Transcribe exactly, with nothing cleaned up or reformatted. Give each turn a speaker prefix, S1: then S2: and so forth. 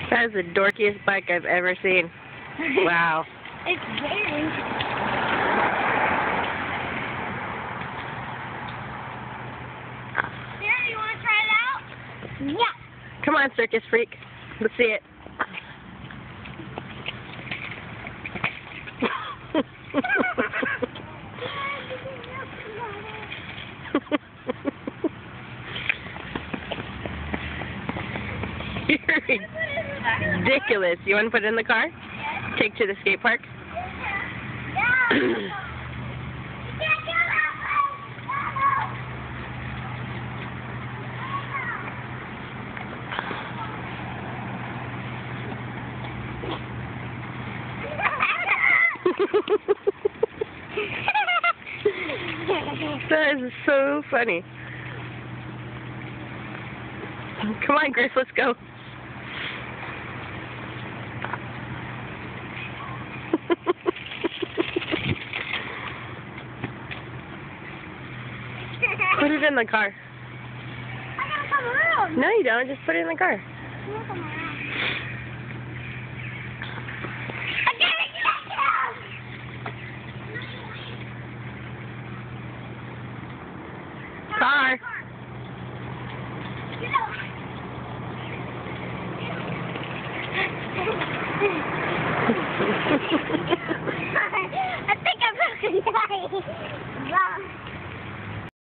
S1: That is the dorkiest bike I've ever seen. Wow.
S2: It's very. Sarah, you want to try it out? Yeah.
S1: Come on, circus freak. Let's see it. You're ridiculous. You want to put it in the car? Take to the skate park?
S2: Yeah.
S1: That is so funny. Come on, Griff, let's go. Put it in the car.
S2: I gotta come around.
S1: No, you don't. Just put it in the car.
S2: I gotta come around. I gotta get down.
S1: Car.
S2: Get out. I think I'm gonna die.